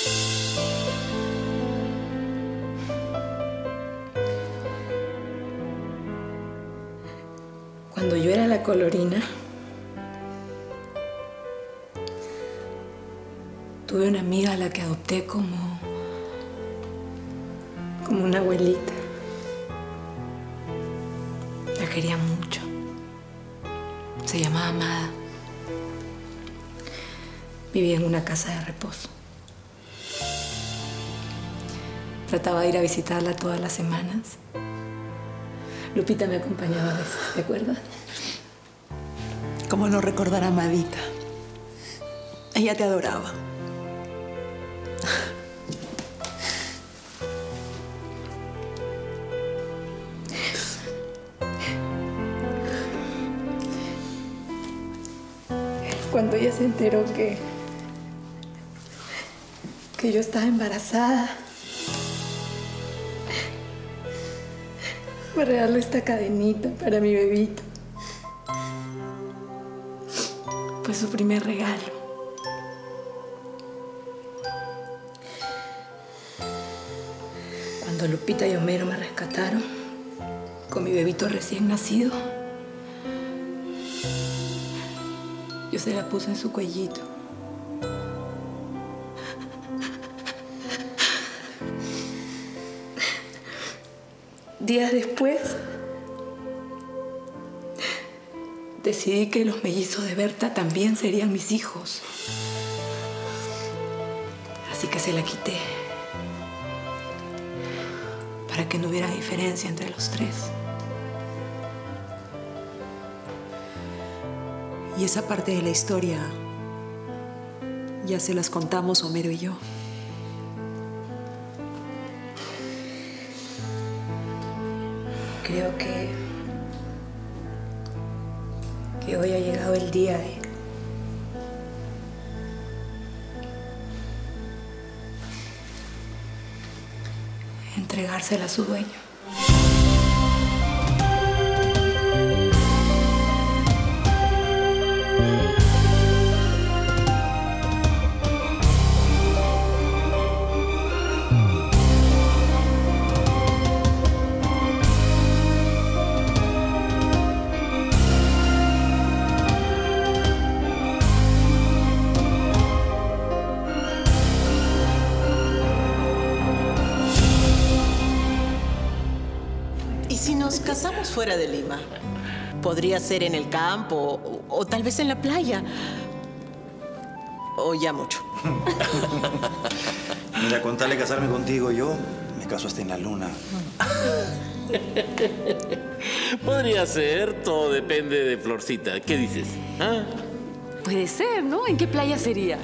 Cuando yo era la colorina, tuve una amiga a la que adopté como una abuelita. La quería mucho. Se llamaba Amada. Vivía en una casa de reposo. Trataba de ir a visitarla todas las semanas. Lupita me acompañaba a veces, ¿te acuerdas? ¿Cómo no recordar a Amadita? Ella te adoraba. Cuando ella se enteró que yo estaba embarazada, me regaló esta cadenita para mi bebito. Fue su primer regalo. Cuando Lupita y Homero me rescataron con mi bebito recién nacido, yo se la puse en su cuellito. Días después, decidí que los mellizos de Berta también serían mis hijos. Así que se la quité, para que no hubiera diferencia entre los tres. Y esa parte de la historia ya se las contamos Homero y yo. Creo que hoy ha llegado el día de entregársela a su dueño. ¿Y si nos casamos fuera de Lima? Podría ser en el campo o tal vez en la playa. O ya mucho. Mira, con tal de casarme contigo, yo me caso hasta en la luna. Podría ser, todo depende de Florcita. ¿Qué dices? ¿Ah? Puede ser, ¿no? ¿En qué playa sería?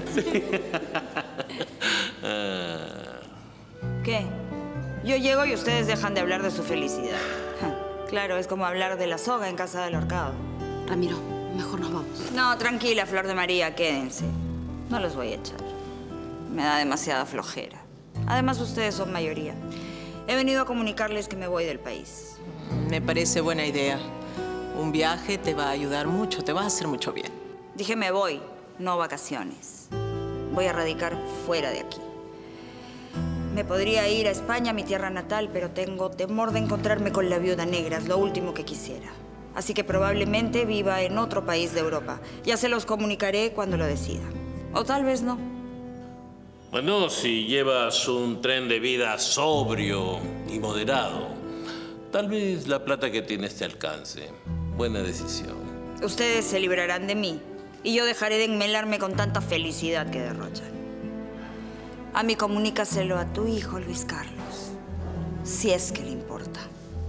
¿Qué? Yo llego y ustedes dejan de hablar de su felicidad. Claro, es como hablar de la soga en casa del ahorcado. Ramiro, mejor nos vamos. No, tranquila, Flor de María, quédense. No los voy a echar. Me da demasiada flojera. Además, ustedes son mayoría. He venido a comunicarles que me voy del país. Me parece buena idea. Un viaje te va a ayudar mucho, te va a hacer mucho bien. Dije me voy, no vacaciones. Voy a radicar fuera de aquí. Me podría ir a España, mi tierra natal, pero tengo temor de encontrarme con la viuda negra. Es lo último que quisiera. Así que probablemente viva en otro país de Europa. Ya se los comunicaré cuando lo decida. O tal vez no. Bueno, si llevas un tren de vida sobrio y moderado, tal vez la plata que tienes te alcance. Buena decisión. Ustedes se librarán de mí y yo dejaré de enmelarme con tanta felicidad que derrochan. A mí comunícaselo a tu hijo, Luis Carlos, si es que le importa.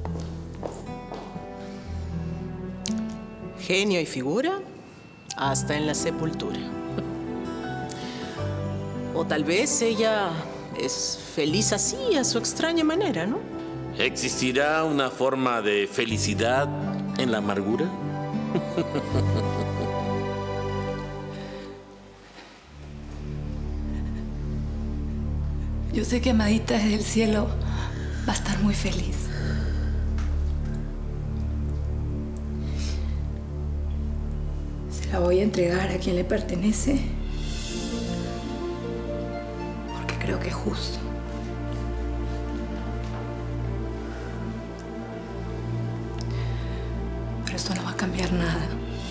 Genio y figura, hasta en la sepultura. O tal vez ella es feliz así, a su extraña manera, ¿no? ¿Existirá una forma de felicidad en la amargura? Yo sé que Amadita desde el cielo va a estar muy feliz. Se la voy a entregar a quien le pertenece, porque creo que es justo. Pero esto no va a cambiar nada.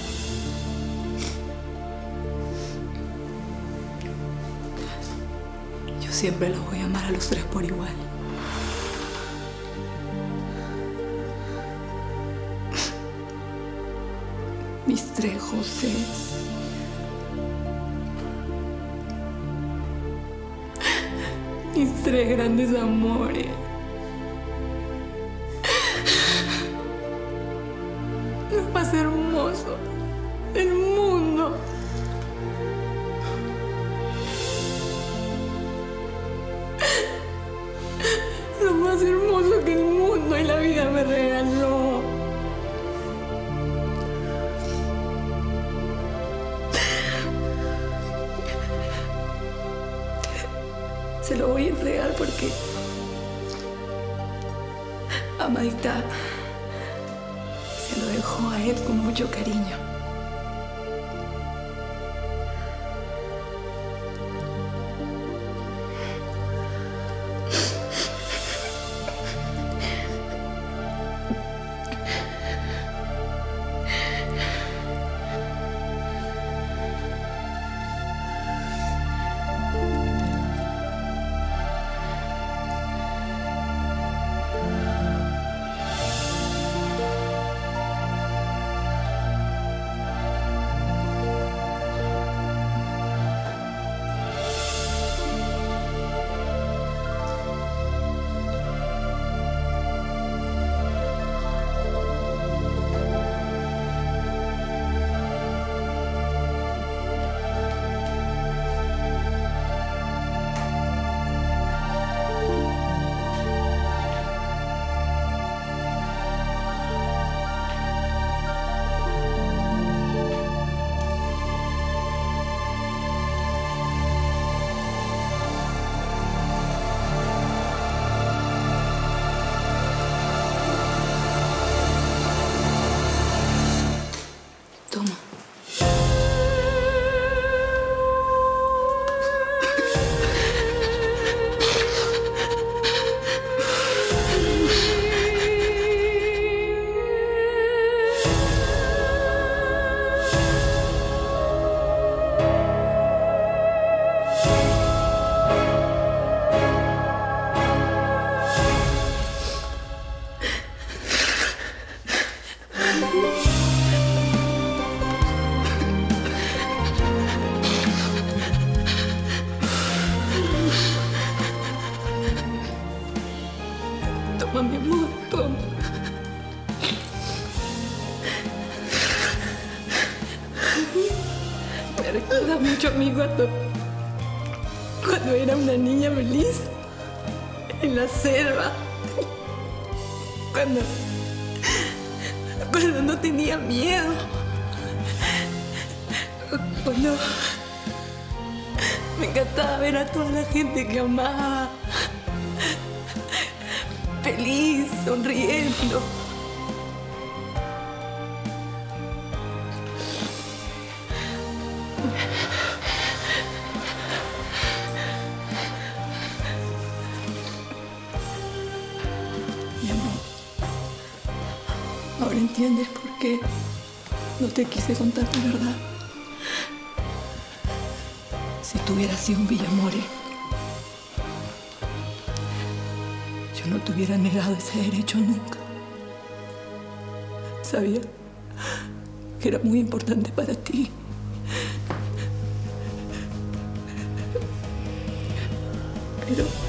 Yo siempre los voy a amar a los tres por igual. Mis tres Josés. Mis tres grandes amores. Lo más hermoso del mundo. Lo más hermoso que el mundo y la vida me regaló. Se lo voy a entregar porque Amadita se lo dejó a él con mucho cariño. Toma. Toma, mi amor, toma. Me recuerda mucho a mí cuando era una niña feliz en la selva. Cuando no tenía miedo. Cuando me encantaba ver a toda la gente que amaba. Feliz, sonriendo. Mi amor, ahora entiendes por qué no te quise contar la verdad. Si tú hubieras sido un Villamore, yo no te hubiera negado ese derecho nunca. Sabía que era muy importante para ti. Pero